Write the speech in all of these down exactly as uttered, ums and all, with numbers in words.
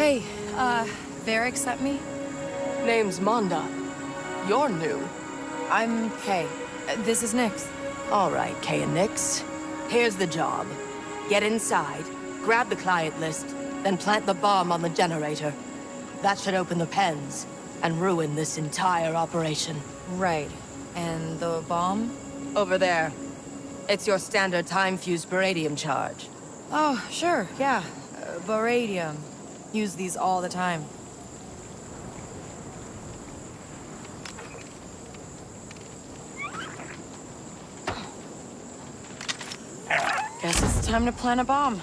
Hey, uh, Varric sent me? Name's Manda. You're new. I'm Kay. Uh, this is Nyx. All right, Kay and Nyx. Here's the job. Get inside, grab the client list, then plant the bomb on the generator. That should open the pens and ruin this entire operation. Right. And the bomb? Over there. It's your standard time-fused baradium charge. Oh, sure, yeah. Uh, baradium. Use these all the time. Guess it's time to plant a bomb.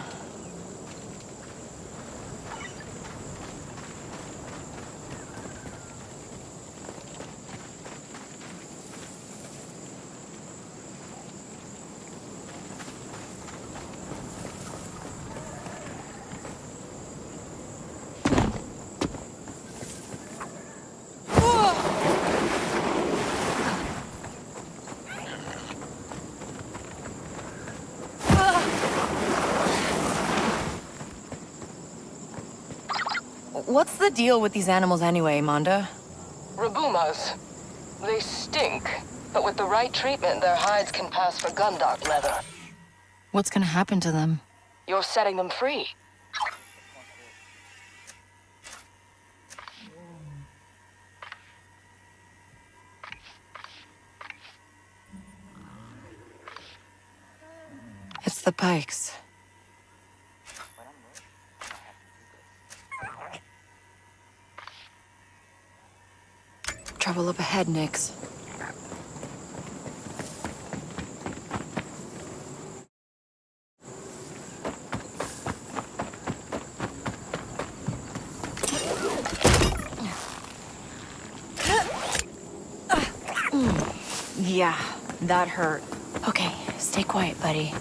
What's the deal with these animals anyway, Manda? Rabumas. They stink, but with the right treatment, their hides can pass for Gundark leather. What's gonna happen to them? You're setting them free. It's the Pikes. Trouble up ahead, Nyx. Yeah, that hurt. Okay, stay quiet, buddy.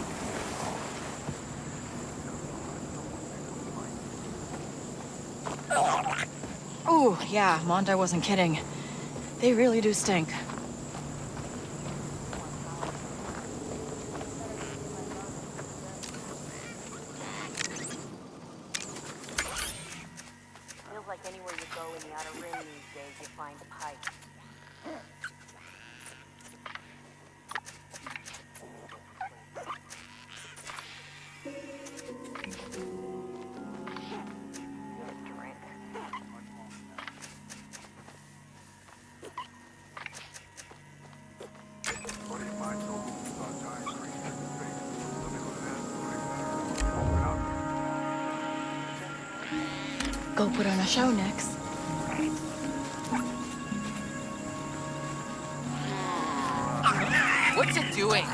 Ooh, yeah, Manda wasn't kidding. They really do stink. Feels like anywhere you go in the Outer Rim these days, you find Pikes. Go put on a show, Nyx. What's it doing?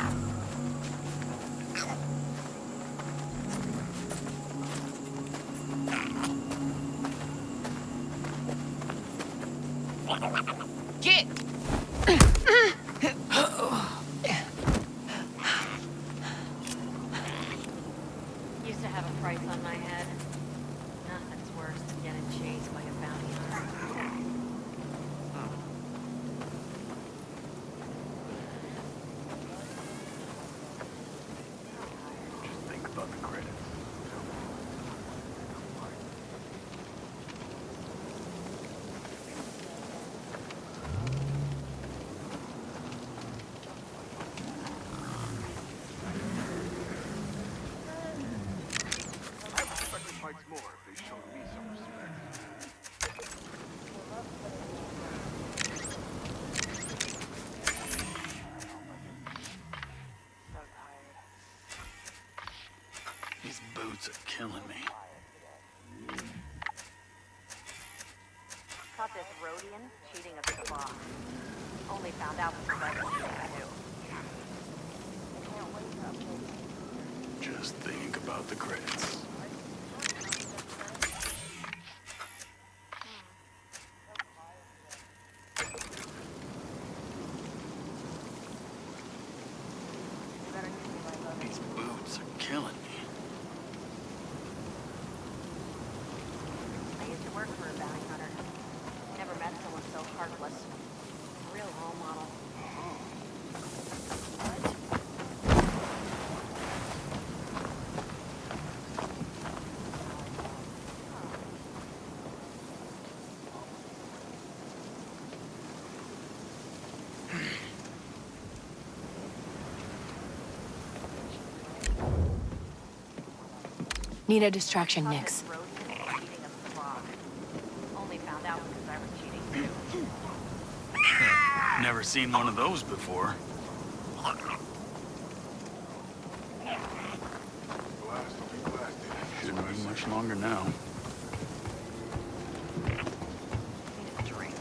Get! Used to have a price on my head. Nothing's worse than getting chased by a bounty hunter. Just think about the credits. I respect the fights more if they showed me some respect. These boots are killing me. Caught this Rhodian cheating a big boss. Only found out because I was too. Just think about the credits. These boots are killing me. I used to work for a bounty hunter. Never met someone so heartless. A real role model. Need a distraction, Nix. Road cheating a frog. Only found out because I was cheating too. Never seen one of those before. Blasted, be blasted. Shouldn't be much longer now. Need a drink.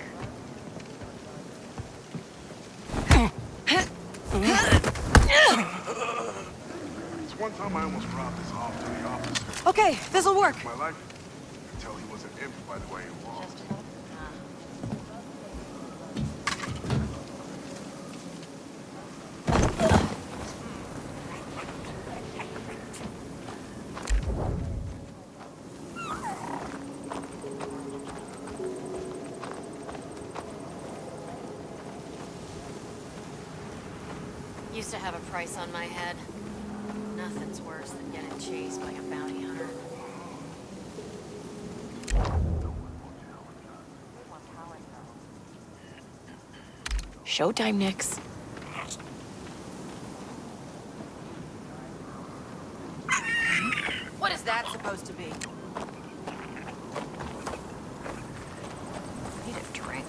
It's one time I almost robbed this off to the officer. Okay, this'll work. My life. I could tell he was an imp by the way he walked. Just uh, used to have a price on my head. Nothing's worse than getting chased by a bounty hunter. Showtime, Nix. What is that supposed to be? Need a drink.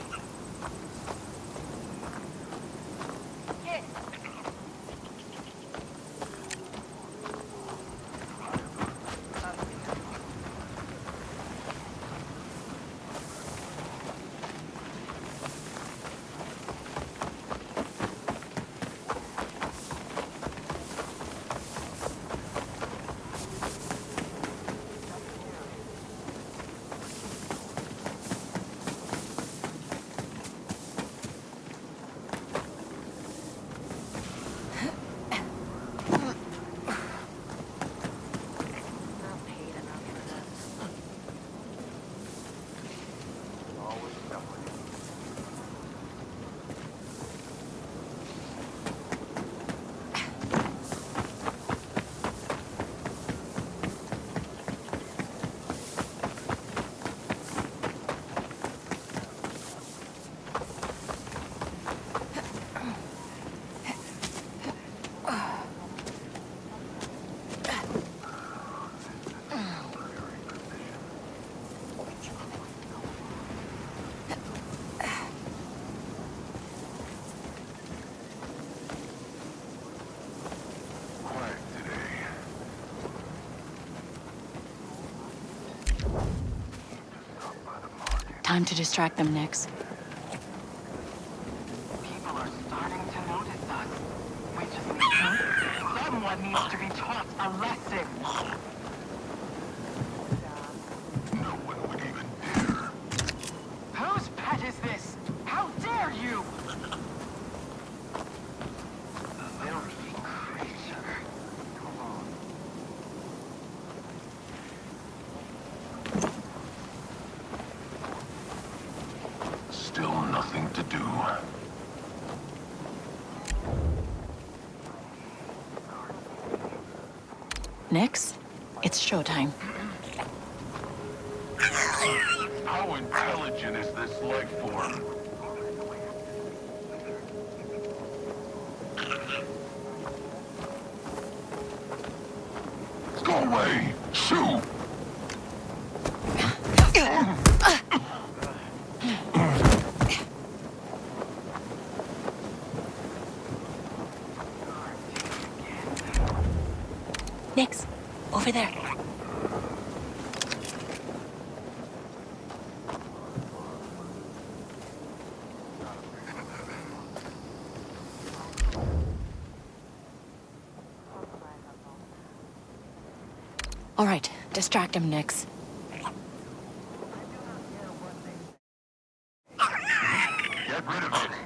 Time to distract them, Nix. People are starting to notice us. We just need to... Someone needs to be taught a lesson. No one would even dare. Whose pet is this? How dare you? Filthy creature. Come on. Still nothing to do. Nix, it's showtime. How intelligent is this life form? Go away! Shoot! Nix, over there. All right, distract him, Nix. Get rid of it!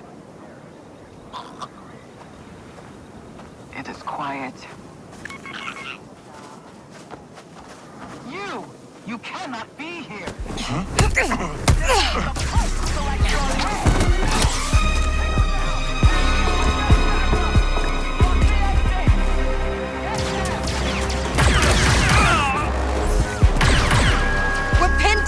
It is quiet. You! You cannot be here! We're pinned!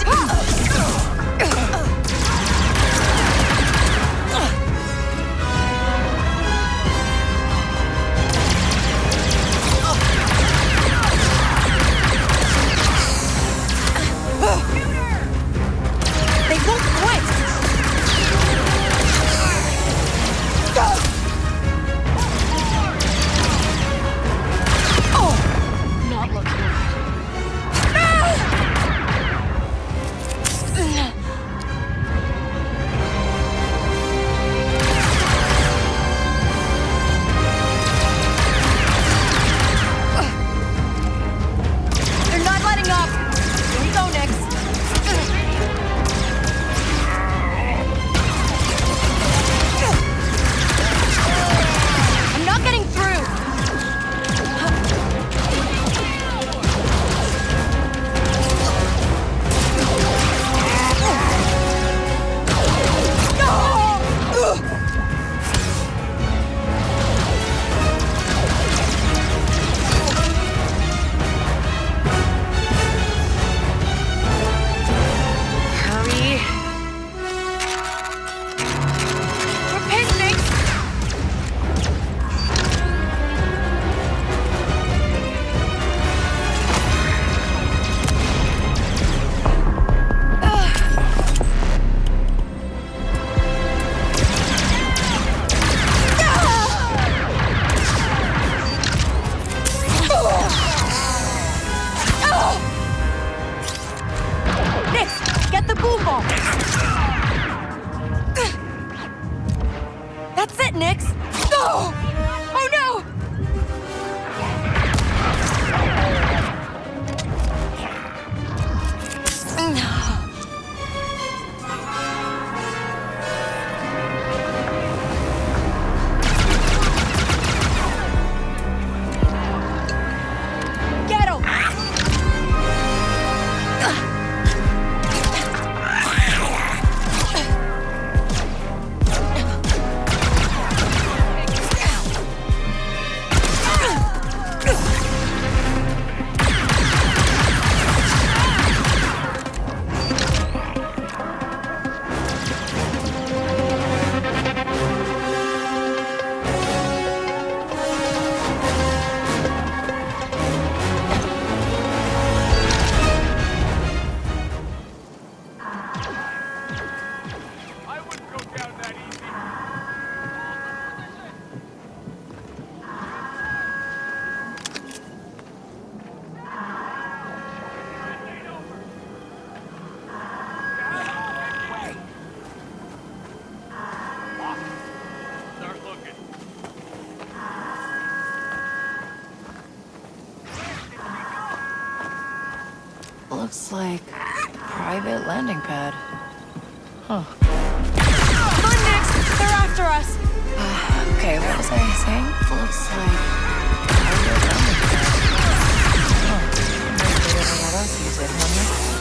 Looks like private landing pad. Huh. Come on, Nix! They're after us! Uh, okay, what was I saying? Looks like private landing pad. Huh. Maybe they don't let us use it, huh?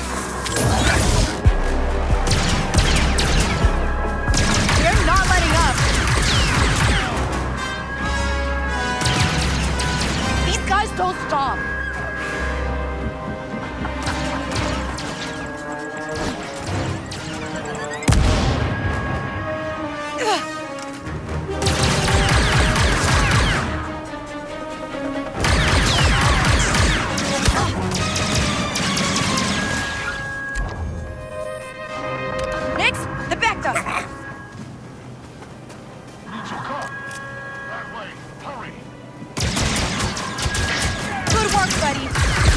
You're not letting up! These guys don't stop! Nix, the backed us! Need your car. That way. Hurry. Good work, buddy!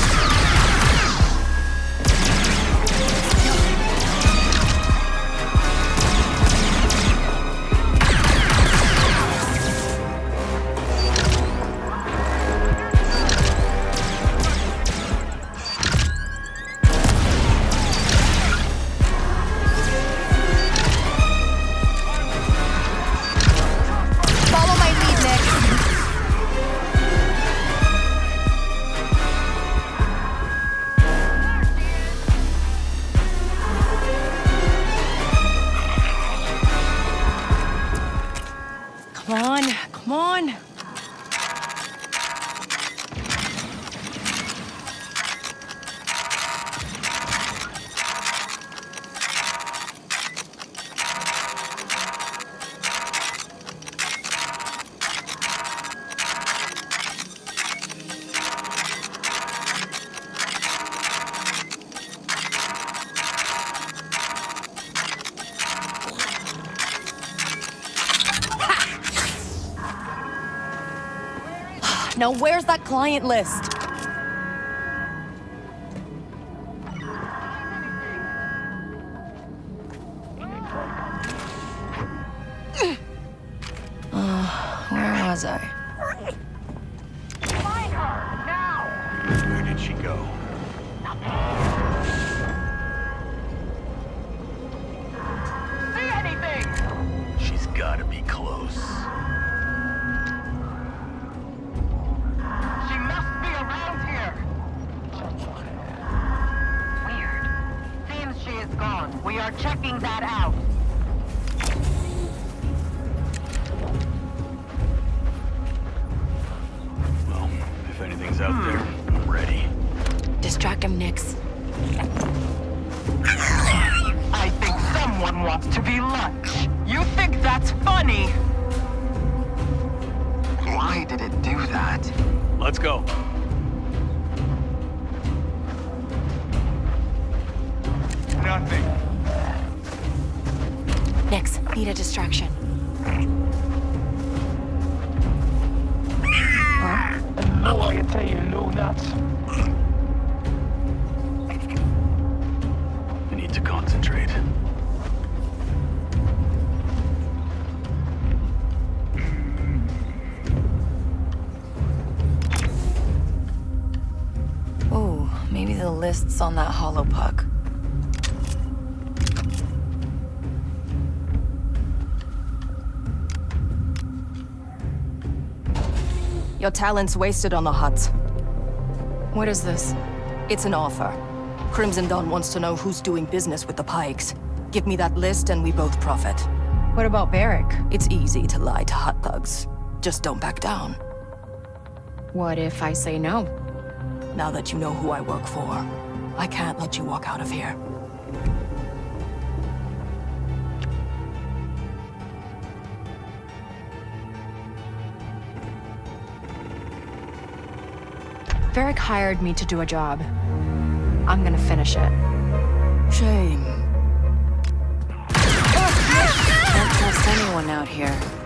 Follow my lead, Nix. Come on, come on. Now where's that client list? Where was I? Find her, now! Where did she go? See anything? She's gotta be close. She must be around here. Weird. Seems she is gone. We are checking that out. Well, if anything's out there, I'm ready. Distract him, Nix. I think someone wants to be lunch. You think that's funny? Why did it do that? Let's go. Nothing. Nix, need a distraction. No, I tell you, no nuts. I need to concentrate. Oh, maybe the list's on that hollow puck. Your talent's wasted on the Huts. What is this? It's an offer. Crimson Dawn wants to know who's doing business with the Pikes. Give me that list and we both profit. What about Barrick? It's easy to lie to Hut thugs. Just don't back down. What if I say no? Now that you know who I work for, I can't let you walk out of here. Varric hired me to do a job. I'm gonna finish it. Shame. Can't trust anyone out here.